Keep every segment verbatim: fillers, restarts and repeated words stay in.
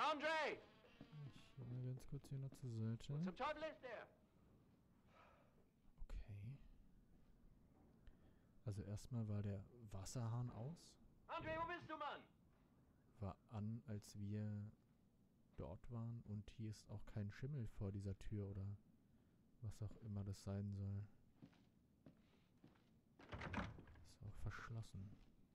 Andre! Ich gehe mal ganz kurz hier noch zur Seite. Zum Teufel ist der? Okay. Also erstmal war der Wasserhahn aus. Andre, wo bist du, Mann? War an, als wir dort waren. Und hier ist auch kein Schimmel vor dieser Tür oder was auch immer das sein soll. Ist auch verschlossen.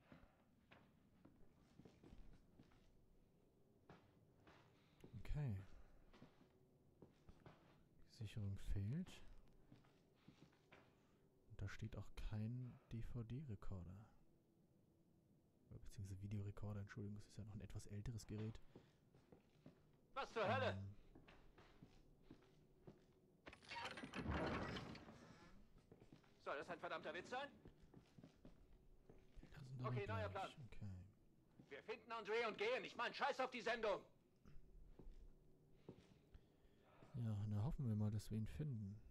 Okay. Die Sicherung fehlt. Und da steht auch kein D V D-Rekorder. Beziehungsweise Videorekorder, Entschuldigung, es ist ja noch ein etwas älteres Gerät. Was zur Hölle? Ähm, Soll das ein verdammter Witz sein? da sind Okay, aber neuer gleich. Plan. Okay. Wir finden Andre und gehen. Ich meine, scheiß auf die Sendung. Ja, na hoffen wir mal, dass wir ihn finden.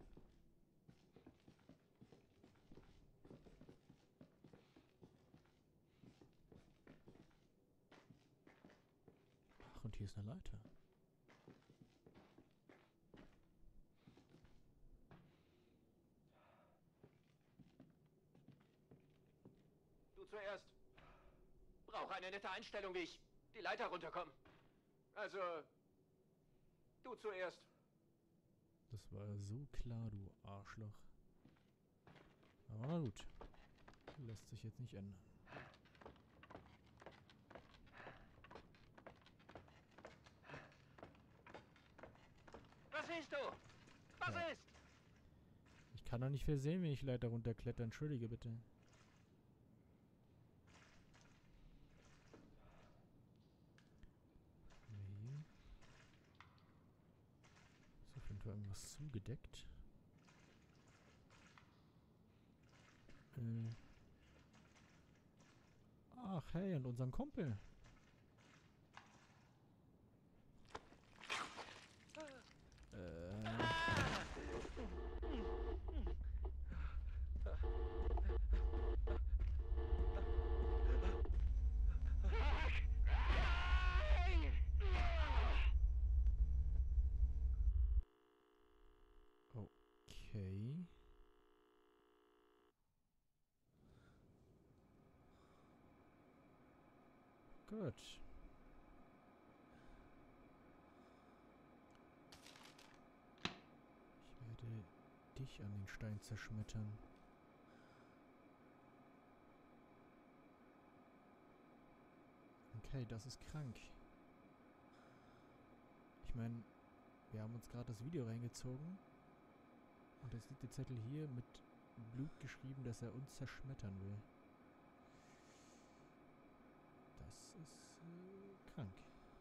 Ach, und hier ist eine Leiter. Du zuerst. Brauche eine nette Einstellung, wie ich die Leiter runterkomme. Also, du zuerst. Das war ja so klar, du Arschloch. Aber na gut. Lässt sich jetzt nicht ändern. Was siehst du? Was Ja. ist? Ich kann doch nicht viel sehen, wenn ich Leiter runterkletter. Entschuldige bitte. Nee. Ist auf jeden Fall irgendwas zugedeckt. Äh. Ach, hey, und unseren Kumpel. Äh. Okay. Gut. Ich werde dich an den Stein zerschmettern. Okay, das ist krank. Ich meine, wir haben uns gerade das Video reingezogen. Und jetzt liegt der Zettel hier mit Blut geschrieben, dass er uns zerschmettern will. Das ist äh, krank.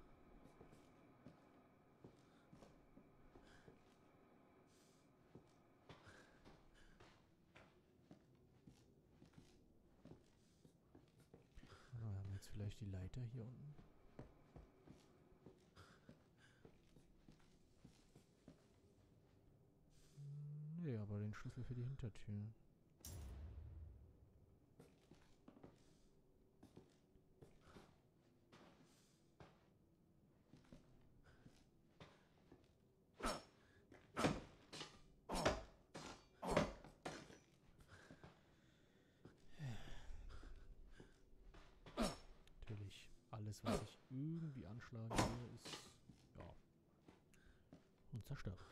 Oh, haben wir jetzt vielleicht die Leiter hier unten? Nee, aber den Schlüssel für die Hintertür. Natürlich, alles, was ich irgendwie anschlagen will, ist, ja, unzerstörbar.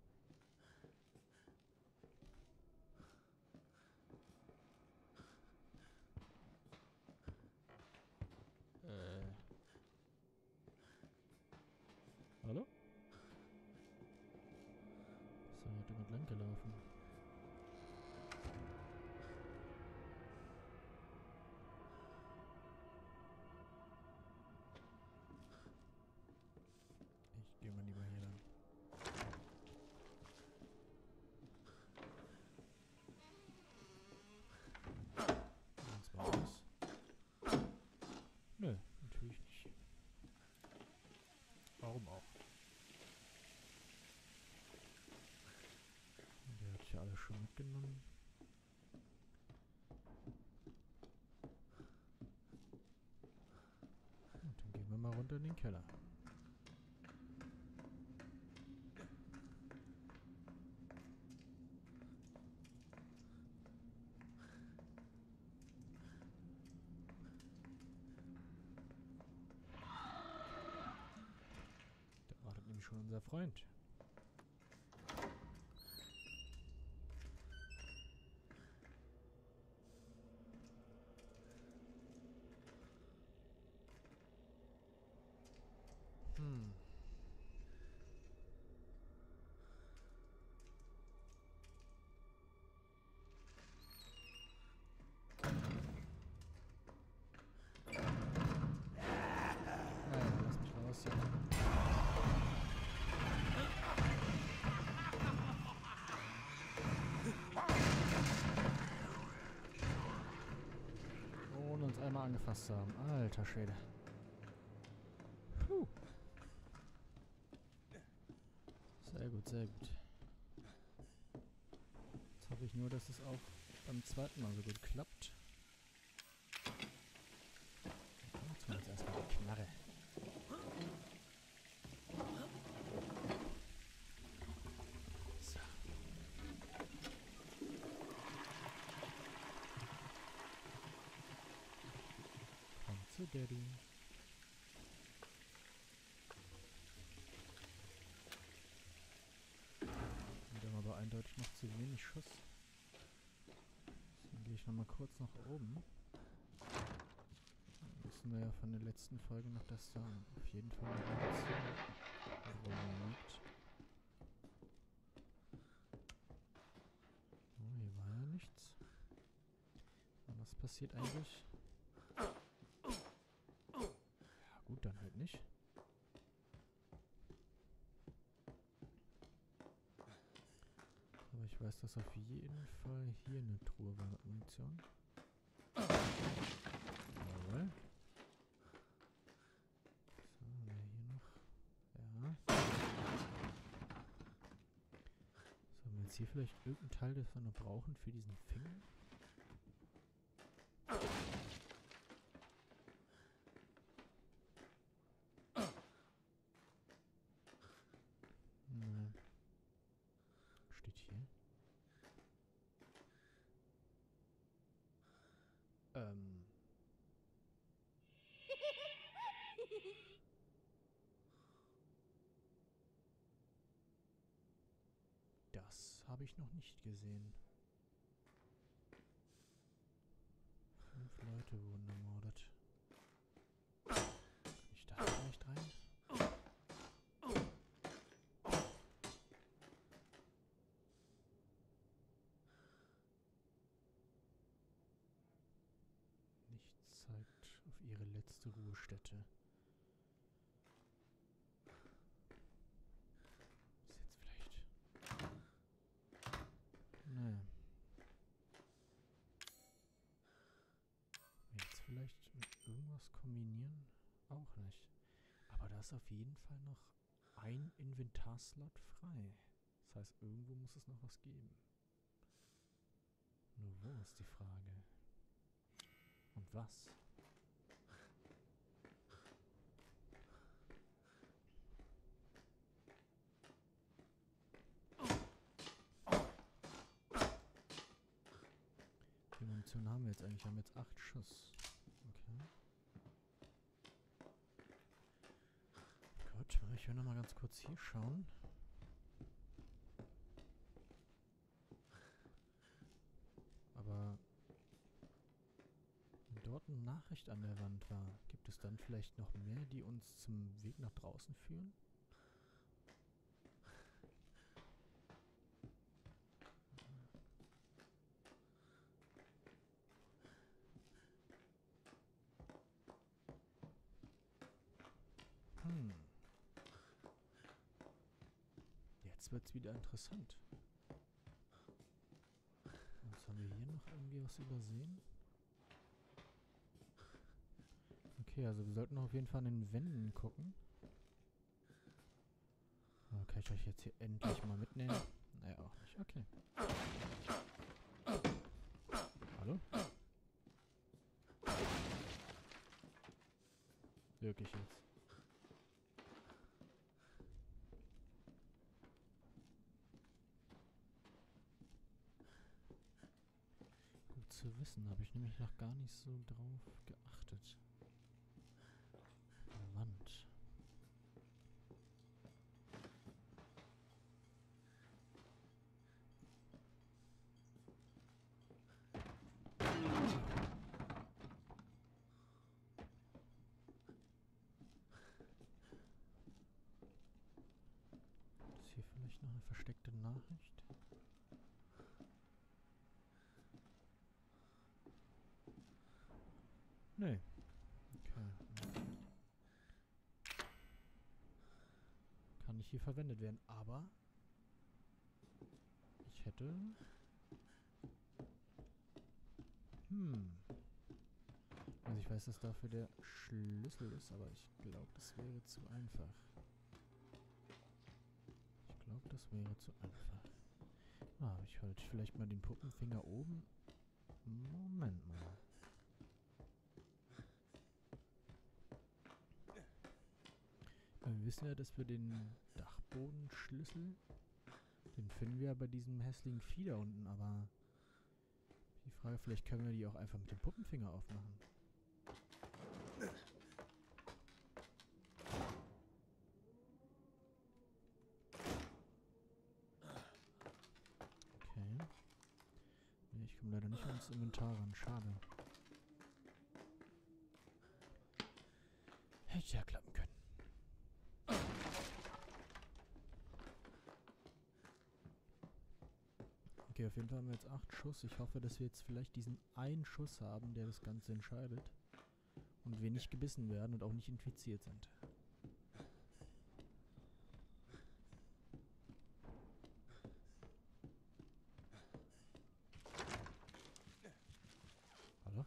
Äh. Hallo? Ist da heute jemand lang gelaufen? Ich gehe mal lieber hier lang. Was war das? Nö, natürlich nicht. Warum auch? Der hat ja alles schon mitgenommen. Und dann gehen wir mal runter in den Keller. schon unser Freund. Hm. Naja, lass mich raus hier. Ohne uns einmal angefasst zu haben. Alter Schwede. Puh. Sehr gut, sehr gut. Jetzt hoffe ich nur, dass es auch beim zweiten Mal so gut klappt. Jetzt mal jetzt erstmal die Knarre. So. Komm zu Daddy. Wieder aber eindeutig noch zu wenig Schuss. Deswegen gehe ich nochmal kurz nach oben. Dann wissen wir ja von der letzten Folge noch, dass da auf jeden Fall eine Munition rumliegt. Oh, hier war ja nichts. Und was passiert eigentlich? Ja gut, dann halt nicht. Aber ich weiß, dass auf jeden Fall hier eine Truhe war mit Munition. Jawohl. So, haben wir hier noch. Ja. So, haben wir jetzt hier vielleicht irgendein Teil, das wir noch brauchen für diesen Finger? Nein. Steht hier. Ähm. Das habe ich noch nicht gesehen. Fünf Leute wurden ermordet. Kann ich da vielleicht rein? Nichts zeigt auf ihre letzte Ruhestätte. Ist jetzt vielleicht... Nee. Jetzt vielleicht mit irgendwas kombinieren? Auch nicht. Aber da ist auf jeden Fall noch ein Inventarslot frei. Das heißt, irgendwo muss es noch was geben. Nur wo ist die Frage? Und was? Wie viel Munition haben wir jetzt eigentlich? Wir haben jetzt acht Schuss. Okay. Gut, ich will noch mal ganz kurz hier schauen. Aber wenn dort eine Nachricht an der Wand war, gibt es dann vielleicht noch mehr, die uns zum Weg nach draußen führen? Hm. Jetzt wird's wieder interessant. Was haben wir hier noch irgendwie was übersehen? Okay, also wir sollten auf jeden Fall an den Wänden gucken. Aber kann ich euch jetzt hier endlich mal mitnehmen? Naja, auch nicht. Okay. Hallo? Wirklich jetzt. Gut zu wissen, habe ich nämlich noch gar nicht so drauf geachtet. Eine Wand. eine versteckte Nachricht? Nee. Okay. Kann nicht hier verwendet werden, aber ich hätte... Hm. Also ich weiß, dass dafür der Schlüssel ist, aber ich glaube, das wäre zu einfach. Ich glaube, das wäre zu einfach. Ah, ich halte vielleicht mal den Puppenfinger oben. Moment mal. Wir wissen ja, dass wir den Dachbodenschlüssel, den finden wir ja bei diesem hässlichen Vieh da unten, aber die Frage, vielleicht können wir die auch einfach mit dem Puppenfinger aufmachen. Okay. Nee, ich komme leider nicht ans Inventar ran, schade. Hätte ja klappen können. Okay, auf jeden Fall haben wir jetzt acht Schuss. Ich hoffe, dass wir jetzt vielleicht diesen einen Schuss haben, der das Ganze entscheidet. Und wir nicht gebissen werden und auch nicht infiziert sind. Hallo?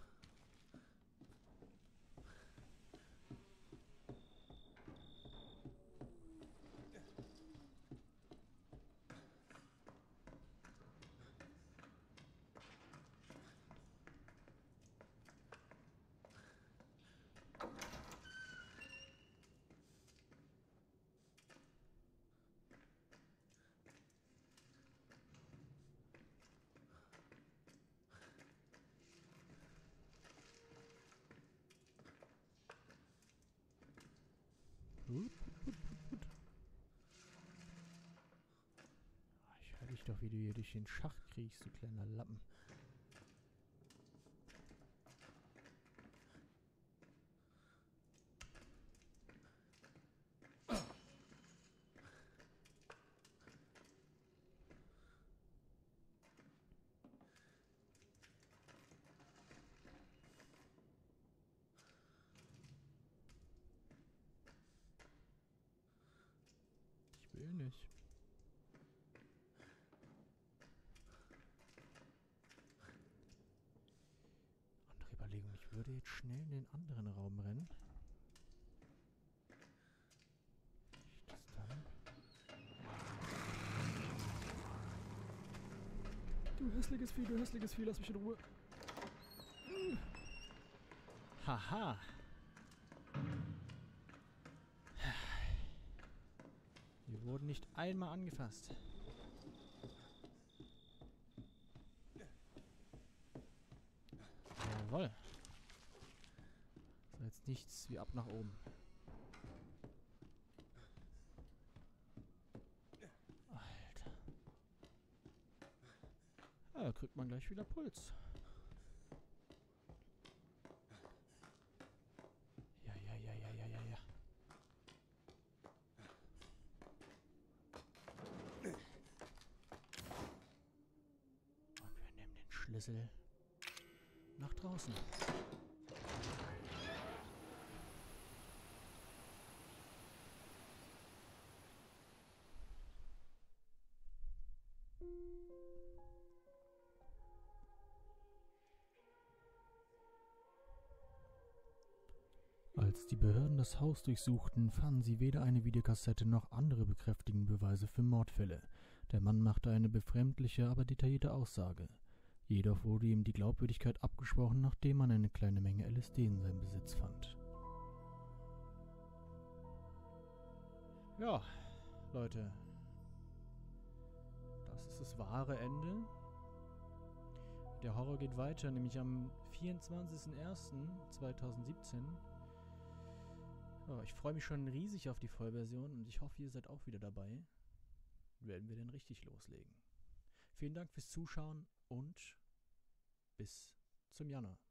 Gut, gut, gut, gut. Ich höre dich doch, wie du hier durch den Schacht kriegst, du kleiner Lappen. Ich will nicht. Andere Überlegung, ich würde jetzt schnell in den anderen Raum rennen. Ich das dann. Du hässliches Vieh, du hässliches Vieh, lass mich in Ruhe. Hm. Haha. Wir wurden nicht einmal angefasst. Jawohl. So, jetzt nichts wie ab nach oben. Alter. Ja, da kriegt man gleich wieder Puls. Ja, ja, ja, ja, ja, ja, ja. Und wir nehmen den Schlüssel nach draußen. Als die Behörden das Haus durchsuchten, fanden sie weder eine Videokassette noch andere bekräftigende Beweise für Mordfälle. Der Mann machte eine befremdliche, aber detaillierte Aussage. Jedoch wurde ihm die Glaubwürdigkeit abgesprochen, nachdem man eine kleine Menge L S D in seinem Besitz fand. Ja, Leute. Das ist das wahre Ende. Der Horror geht weiter, nämlich am vierundzwanzigsten ersten zweitausendsiebzehn. Ja, ich freue mich schon riesig auf die Vollversion und ich hoffe, ihr seid auch wieder dabei. Werden wir denn richtig loslegen. Vielen Dank fürs Zuschauen und bis zum Januar.